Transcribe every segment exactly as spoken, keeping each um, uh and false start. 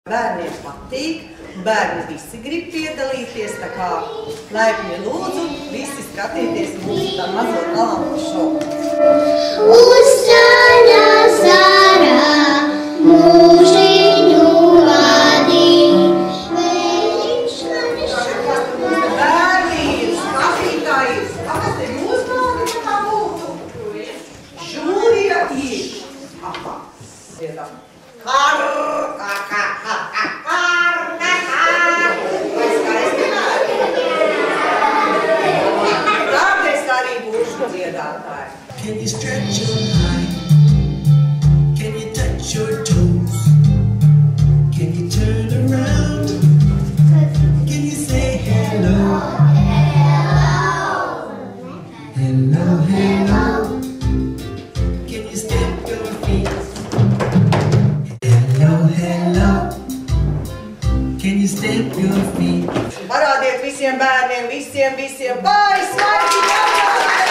Bērniem patīk, bērni visi grib piedalīties, tā kā laipni lūdzu visi skatīties mūsu tā mazo talantu šovu. Uzsāņā zarā mūžiņu vadī, vējiņš mani šādi. Bērni ir skatītāji, kas te mūsu bērni tā būtu? Žūrija ir. Aha, dziedam. Kar, kar, kar, kar, kar, kar, kar, kar. Vai skaisti vārdi? Tāpēc arī būšu dziedātāji. Can you stretch your mind? Can you touch your toes? Can you turn around? Can you say hello? Hello, hello. Can you step your feet? Hello, hello. Can you step your feet? Parādiet visiem bērniem, visiem, visiem, vai svaigi jaunā!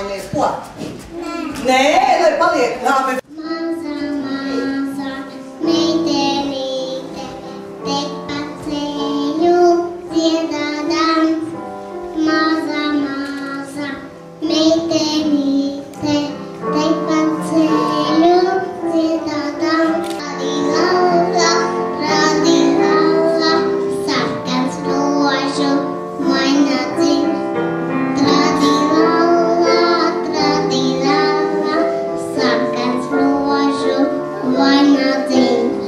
atvainojies. Ko? Nē, lai paliek. Labi. Maza, maza, meitenīte, tek pa ceļu dziedādams. Maza, maza, meitenīte, tek pa ceļu dziedādams. Radilala, radilala, sarkans rožu vainagdziņš. Tradilala, tradilala, sarkans rožu vainagdziņš.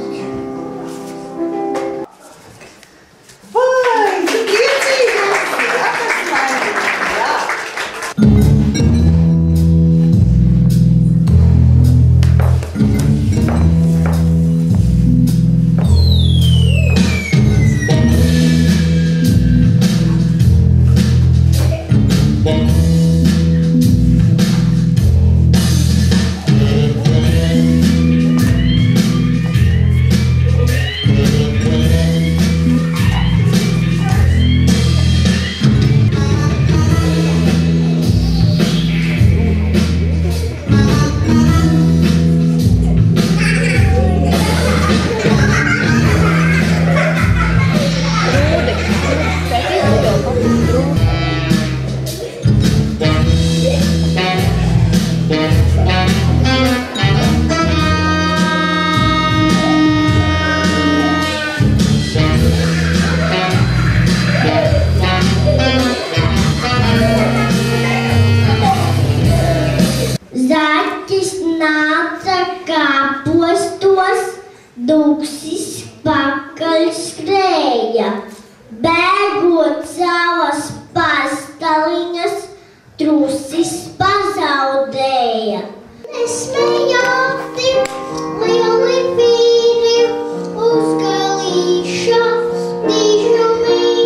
Vai, tu priecīga esi, jā, kas smaidīgi, jā. Zaķis nāca kāpostos, duksis pakaļ skrēja. Bēgot savas pastaliņas, trusis pazaudēja. Nesmējāti lieli vīri uz galīša dižumī.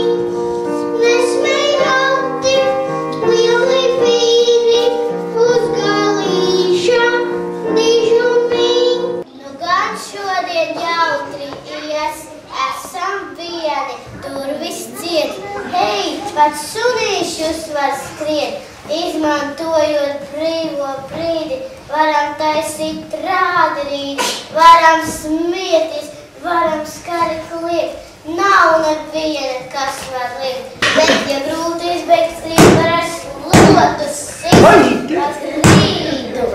Nesmējāti lieli vīri uz galīša dižumī. Nu gan šodien jautri ies, esam vieni, durvis ciet. Hei, pat sunīšus var skriet, izmantojot brīvo brīdi. Varam taisīt rādrīdi, varam smieties, varam skari kliegt. Nav neviena, kas var liekt, bet ja grūti izbeigt strīd, var ar slotu sit, pat rīdu.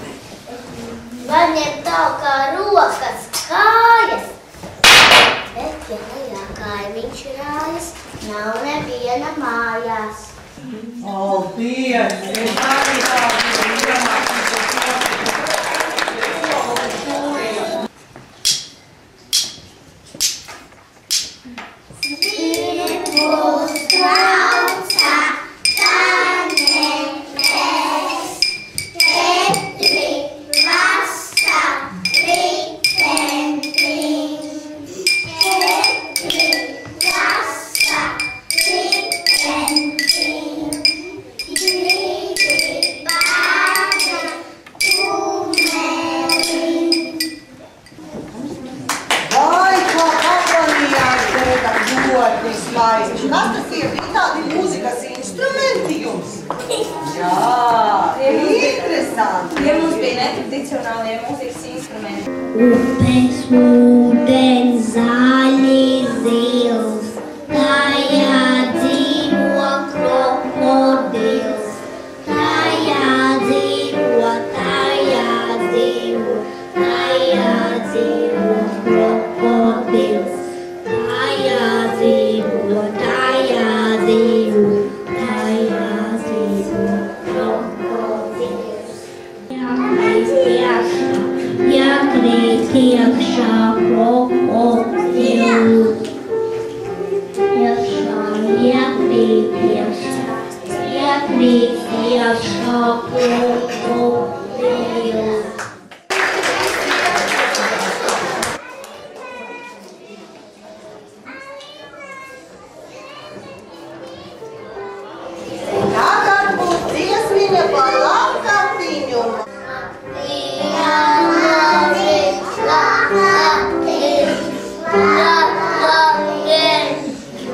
Var ņemt tālkā rokas, kājas, bet ja nejā kaimiņš rājas, nav neviena mājās. Paldies! Es arī tādu iemācīšu. Svirpus trauca, tanemes, ketri vasta, ritentim. Ketri vasta, ritentim. Grīdi bāna, tumelim. Vai, kā agonijās tēta ļoti slaisti. Kas tas ir? Ir tādi mūzikas instrumenti jums? Jā, interesanti. Tie mums bija netradicionālie mūzikas instrumenti. Upes ūdens zaļi zils, tajā dzīvo krokodils. Tajā dzīvo, tajā dzīvo, tajā dzīvo krokodils. Tajā dzīvo, tajā dzīvo, tajā dzīvo krokodils. Jākrīt iekšā, jākrīt iekšā krokodils. Iekšā, jākrīt iekšā, jākrīt iekšā krokodils. Tagad būs dziesmiņa par lapkapiņu.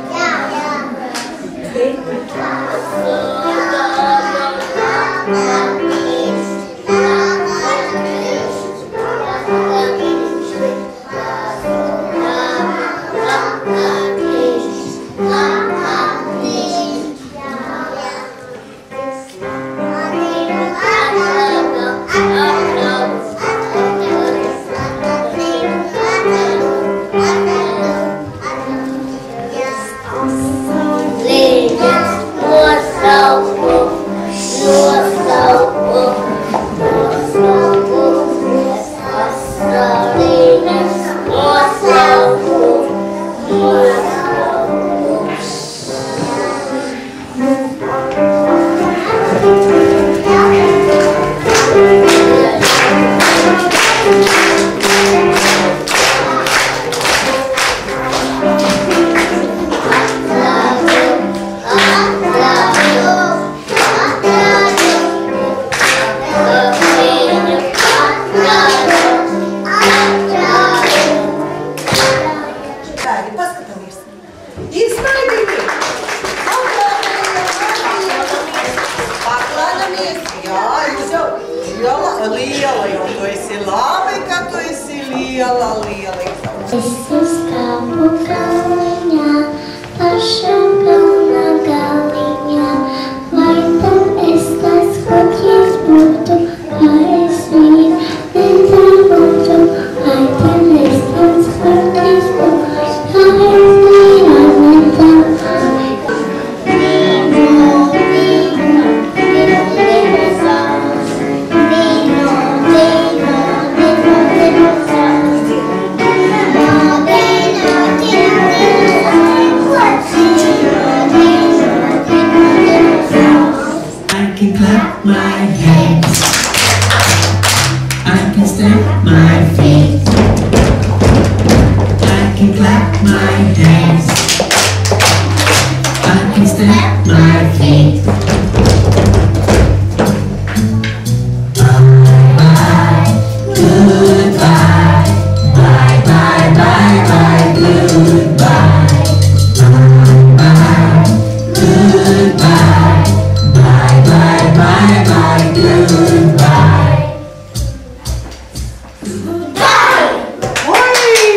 Yeah. liela, jo tu esi labi, ka tu esi liela, liela. Es uzkāpu kalniņā, paša pilna galiņā, vai tad es tas kuķis būtu, kā es viņu nedabūtu, vai tad es tas kuķis būtu, kā es viņu nedabūtu. I can clap my hands. I can stamp my feet. I can clap my hands. I can stamp my feet. Bye, goodbye. Bye, bye, bye, bye, goodbye. Bye, goodbye. Bye, bye, bye, bye, goodbye. Oi!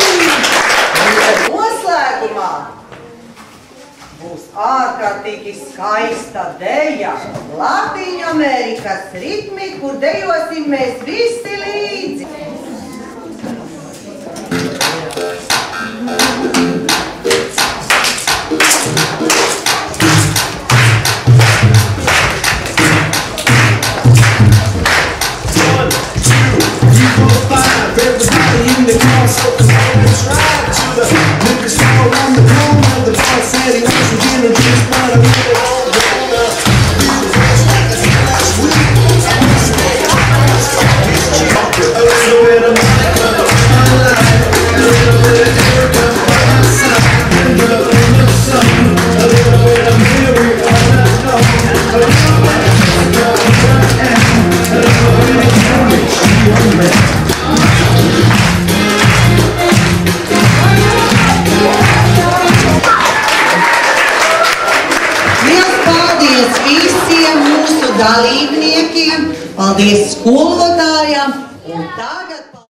Noslēgumā būs ārkārtīgi skaista deja Latīņamerikas ritmi, kur dejosim mēs visi līdzi. Everybody in the car, so let's ride to the liquor store on the corner. The boss said he wants some gin and juice, but I'm really all grown up. A little bit of Monica, my life, a little bit of Erica by my side, a little bit of sun, a little bit of Mary all night long, a little bit of Monica, a little bit of Mary, she on me. Paldies visiem mūsu dalībniekiem, paldies skolotājām un tagad...